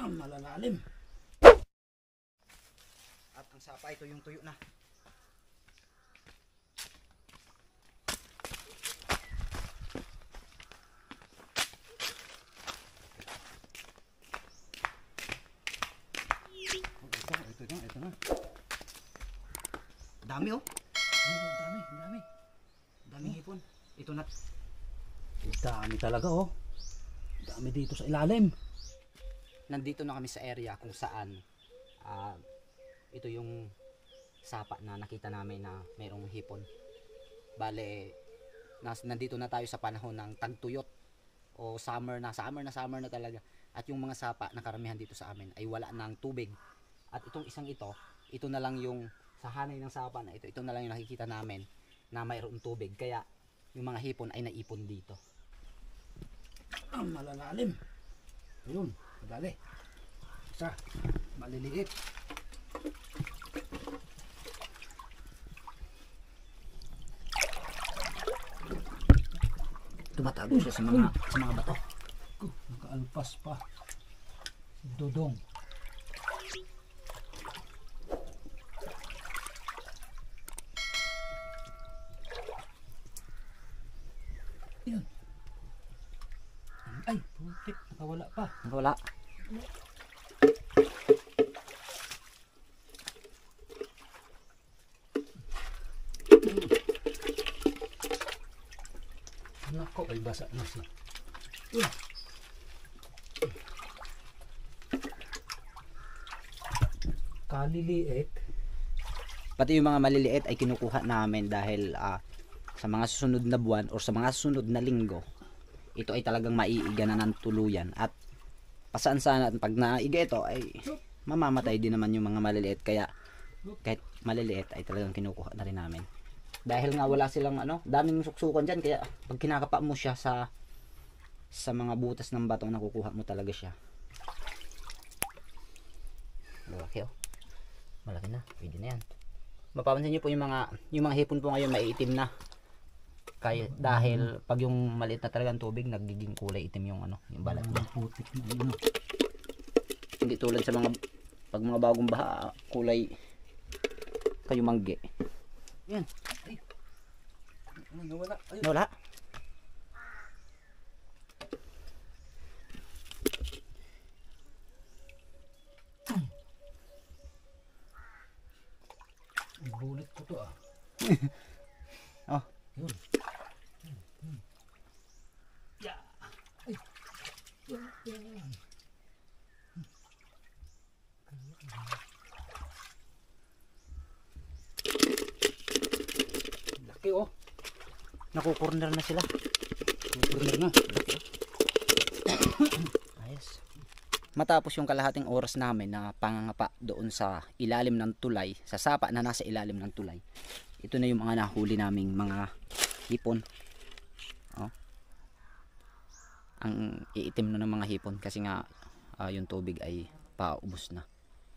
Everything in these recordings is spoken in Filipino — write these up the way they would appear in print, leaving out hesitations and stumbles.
Malalalim. At ang sapa ito yung tuyo na. Ito na. Dami oh. Dami. Daming hipon. Ito na. Dami talaga oh. Dami dito sa ilalim. Nandito na kami sa area kung saan ito yung sapa na nakita namin na mayroong hipon. Bale, nandito na tayo sa panahon ng tagtuyot o summer na talaga. At yung mga sapa na karamihan dito sa amin ay wala ng tubig. At itong isang ito na lang yung sa hanay ng sapa na ito na lang yung nakikita namin na mayroong tubig. Kaya yung mga hipon ay naipon dito. Malalalim. Ayun, madali. Isa, maliliit. Tumatago siya sa mga bato. Nakaalpas pa. Dodong. Yun. Ay, putik. Nakawala pa. Wala. Nako, ay basa na siya. Kaliliit. Pati yung mga maliliit ay kinukuha namin dahil sa mga susunod na buwan o sa mga susunod na linggo, ito ay talagang maiiga na ng tuluyan. At pasaan sana pag naiga ito ay mamamatay din naman yung mga maliliit. Kaya kahit maliliit ay talagang kinukuha na rin namin. Dahil nga wala silang daming suksukan dyan. Kaya pag kinakapa mo siya sa mga butas ng batong, nakukuha mo talaga siya. Malaki oh. Malaki na. Pwede na yan. Mapapansin nyo po yung mga hipon po ngayon maiitim na. Kaya dahil pag yung maliit na talagang tubig, nagiging kulay itim yung yung balat niya. Putik na Hindi tulad sa pag mga bagong baha, kulay kayo mangge. Yan. Ay. Nawala. Ay. Wala. Bulit ko to ah. Oh. Yun. Yeah. Ay. Yan. Laki oh. Nakukorner na sila. Corner na. Ayos. Matapos yung kalahating oras namin na pangangapa doon sa ilalim ng tulay, sa sapa na nasa ilalim ng tulay, ito na yung mga nahuli naming mga hipon. Oh. Ang iitim na ng mga hipon kasi nga yung tubig ay paubos na.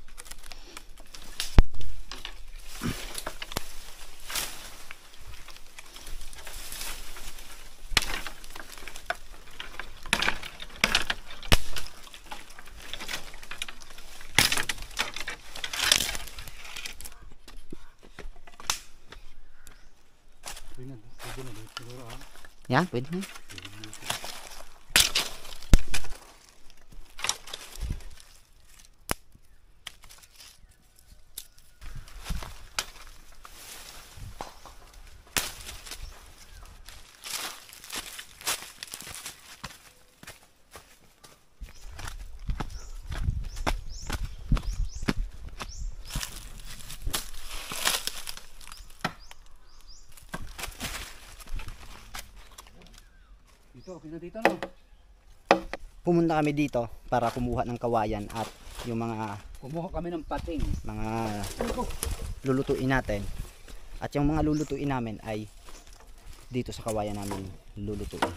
Pwede na dito siguro ah. Yan, pwede na. Okay na dito no. Pumunta kami dito para kumuha ng kawayan at yung Kumuha kami ng pating. mga lulutuin natin. At yung mga lulutuin namin ay dito sa kawayan namin lulutuin.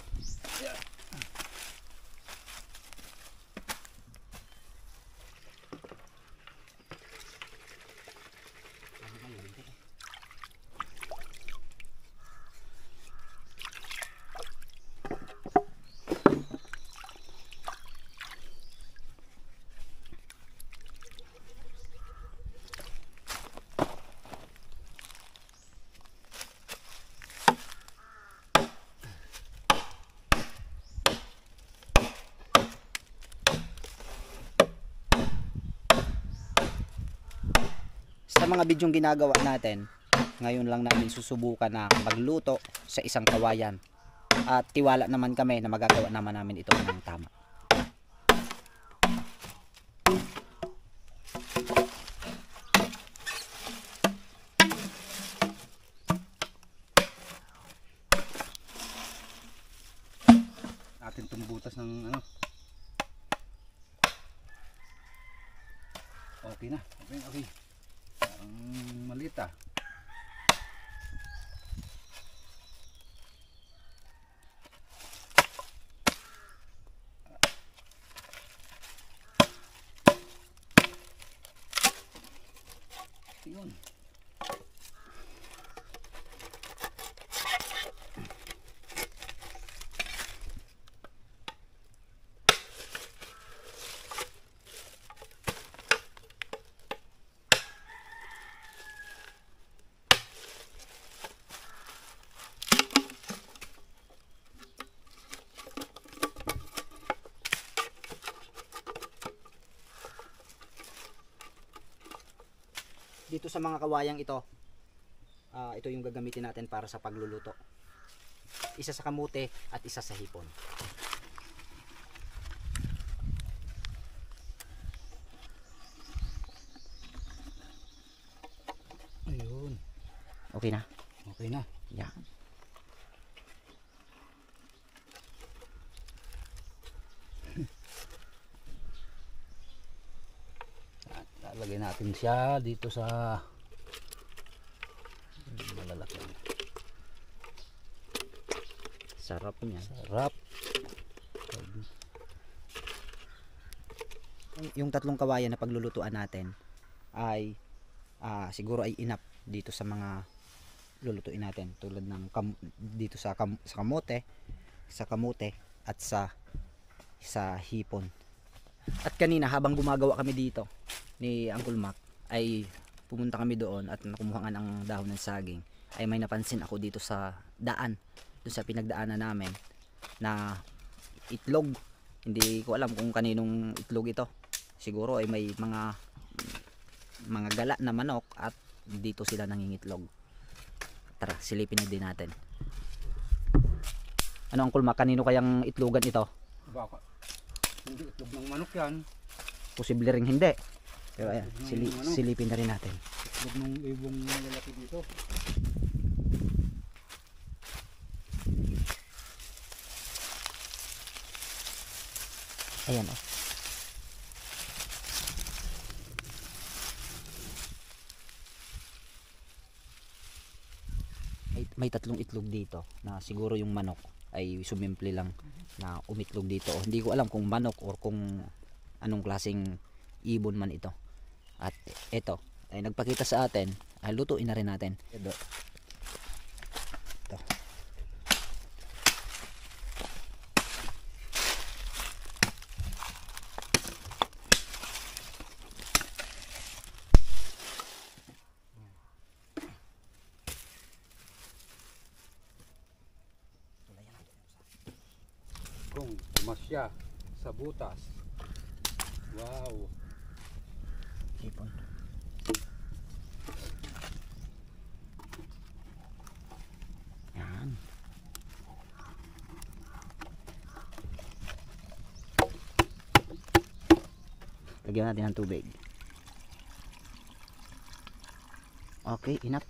mga bidyong ginagawa natin, ngayon lang namin susubukan na magluto sa isang kawayan. At tiwala naman kami na magagawa naman namin ito ng tama. Natin itong butas ng ano. Okay na. Okay. Ang maliit ah. Yun. Dito sa mga kawayang ito, ito yung gagamitin natin para sa pagluluto. Isa sa kamote at isa sa hipon. Ayun. Okay na? Okay na. Yeah. At lalagay natin siya dito sa malalaki. Sarap niya. Sarap. Yung tatlong kawayan na paglulutuan natin ay siguro ay enough dito sa mga lulutuin natin, tulad ng dito sa kamote, at sa hipon. At kanina habang gumagawa kami dito ni Uncle Mac, ay pumunta kami doon at nakumuha ng dahon ng saging. Ay may napansin ako dito sa daan, doon sa pinagdaanan namin, na itlog. Hindi ko alam kung kaninong itlog ito. Siguro ay may mga gala na manok at dito sila nangingitlog. Tara, silipin na din natin. Ano, Uncle Mac, kanino kayang itlogan ito? Baka hindi itlog ng manok yan. Posible ring hindi. Pero ayan, Itlog ng silipin na rin natin. Itlog ng ibong lalaki dito. Ayan, oh. May tatlong itlog dito na siguro yung manok ay sumimple lang na umitlog dito. O, hindi ko alam kung manok or kung anong klaseng ibon man ito. At ito ay nagpakita sa atin, ay lutuin na rin natin. Ito. Kung masya sa butas. Wow. Hipon. Yan. Lagyan natin ng tubig. Okay, enough.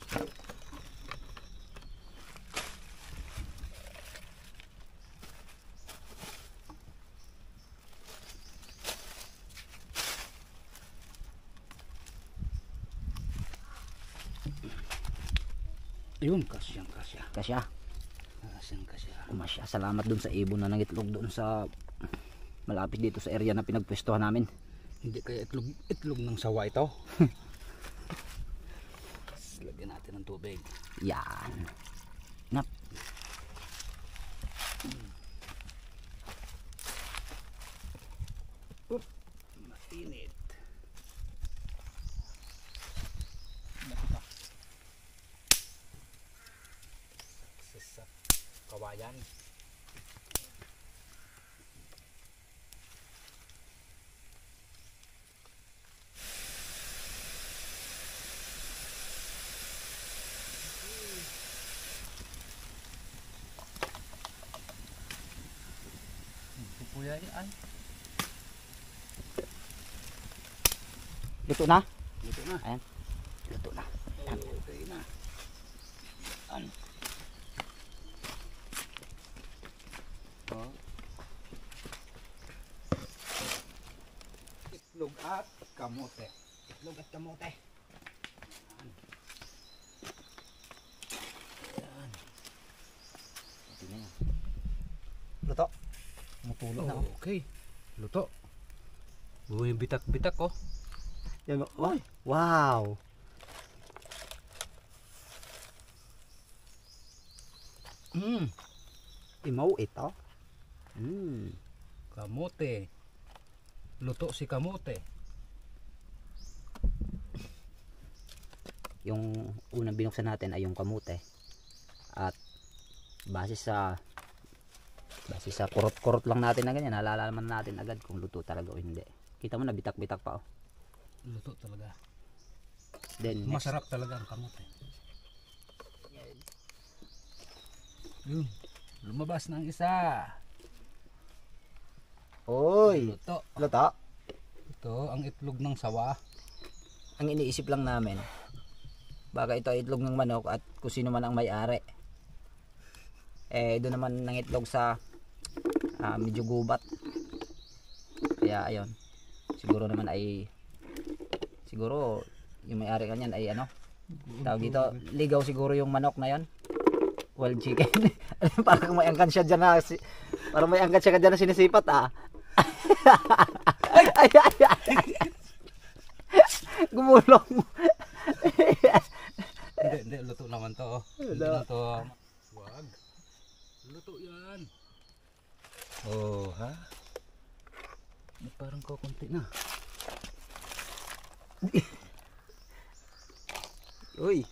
Ayun, kasyang kasya. Kasya. Kasyang kasya. Umasya. Salamat dun sa ibon na nangitlog doon sa malapit dito sa area na pinagpwestuhan namin. Hindi kaya itlog ng sawa ito. Lagyan natin ng tubig. Yan. Nap. Mainit. Sa kawayan. Ay, ay. Luto na? Luto na. Ayan. Luto na. Okay na. Ano? Oh. Itlog at kamote. Itlog at kamote. Ayan. Ito na yan. Luto. Mutulog na. Okay. Luto. Yung bitak-bitak oh. Yan, oh. Wow. Imaw ito. Kamote. Luto si kamote. Yung unang binuksan natin ay yung kamote. At base sa kurot-kurot lang natin na ganyan, nalalaman natin agad kung luto talaga o hindi. Kita mo na bitak-bitak pa oh. Luto talaga. Then next, Masarap talaga ang kamote. Yun. Lumabas ng isa. oy, Luto. luto. Ito ang itlog ng sawa. Ang iniisip lang namin, baka ito ay itlog ng manok at kung sino man ang may-ari. Doon naman ng itlog sa medyo gubat. Kaya ayun. Siguro naman ay yung may-ari kanyan ay ano? Tawag dito, ligaw siguro yung manok na yon. Wild chicken. Parang may angkan siya dyan na parang may angkan siya dyan na sinisipat ay. Gumulong. Hindi, luto naman to. Luto na to. Wag. Luto yan. Oh, ha? Parang kukunti na. Uy.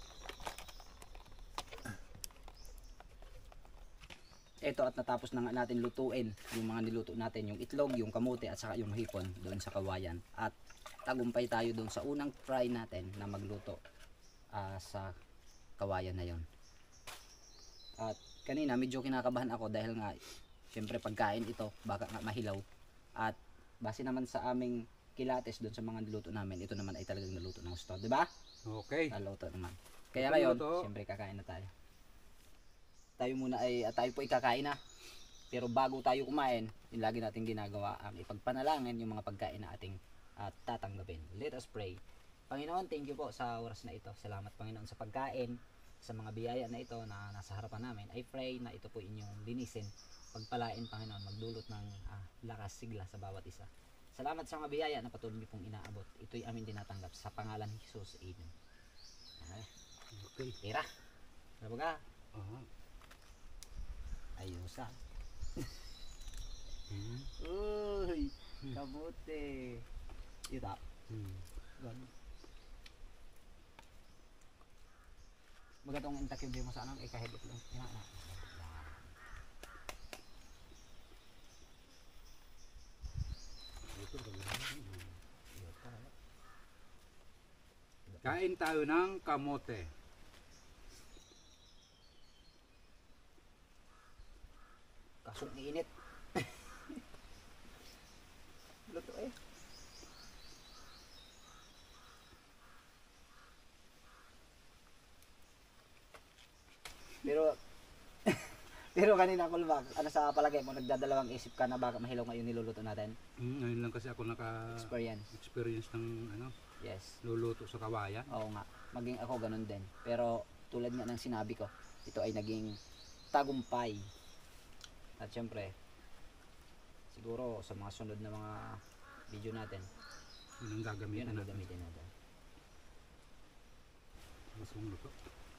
Ito at natapos na nga natin lutuin yung mga niluto natin, yung itlog, yung kamote at saka yung hipon doon sa kawayan. At tagumpay tayo doon sa unang fry natin na magluto sa kawayan na yon. At kanina medyo kinakabahan ako dahil nga syempre pagkain ito baka nga mahilaw. At base naman sa aming kilates doon sa mga niluto namin, ito naman ay talagang naluto ng gusto, di ba? Okay. Naluto naman. Kaya Ito ngayon, naluto. syempre kakain na tayo. Tayo muna ay tayo po ikakain na. Pero bago tayo kumain, yung lagi natin ginagawa ang ipagpanalangin yung mga pagkain na ating tatanggapin. Let us pray. Panginoon, thank you po sa oras na ito. Salamat Panginoon sa pagkain, sa mga biyaya na ito na nasa harapan namin. I pray na ito po inyong linisin. Pagpalain Panginoon, magdulot ng lakas sigla sa bawat isa. Salamat sa mga biyaya na patuloy pong inaabot. Ito'y amin tinatanggap sa pangalan ni Jesus. Amen. Okay. Tira. Ano ba? Aha. Ayos Uy, kamote. Ito. Magatong intakib mo sa anong ikahigit lang. Ina. Kain tayo ng kamote. Kasong init. Luto eh. Pero kanina Kulbak, ano sa palagay mo, nagdadalawang isip ka na baka mahilaw ngayon niluluto natin? Ngayon lang kasi ako Experience. ng Yes. luluto sa kawayan. Oo nga. Maging ako ganun din. Pero tulad nga ng sinabi ko, ito ay naging tagumpay. At syempre, siguro sa mga sunod na mga video natin, Yun ang yun gagamitin ang natin. gagamitin natin. Mas mong luto.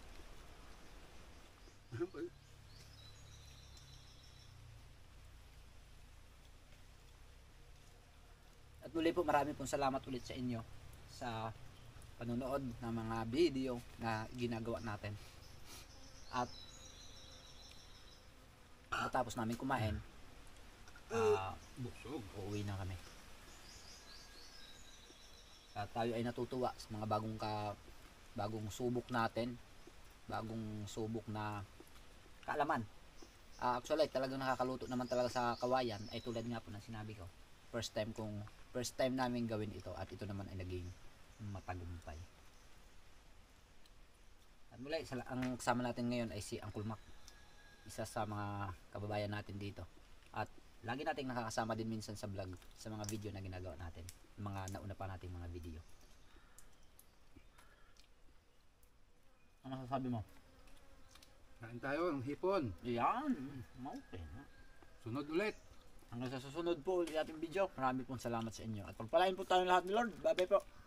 At muli po, marami pong salamat ulit sa inyo sa panonood ng mga video na ginagawa natin. At matapos namin kumain, Busog. uuwi na kami. At tayo ay natutuwa sa mga bagong subok natin, bagong subok na kaalaman Actually, talagang nakakaluto naman talaga sa kawayan ay tulad nga po ng sinabi ko. First time namin gawin ito at ito naman ay naging matagumpay. At muli, ang kasama natin ngayon ay si Uncle Mac. Isa sa mga kababayan natin dito. At lagi nating nakakasama din minsan sa vlog, sa mga video na ginagawa natin. Mga nauna pa nating mga video. Ano sasabi mo? Kain tayo ng hipon. Yan, okay. Sunod ulit. Hanggang sa susunod po ulit ating video. Marami pong salamat sa inyo. At pagpalain po tayo lahat ni Lord. Bye bye po.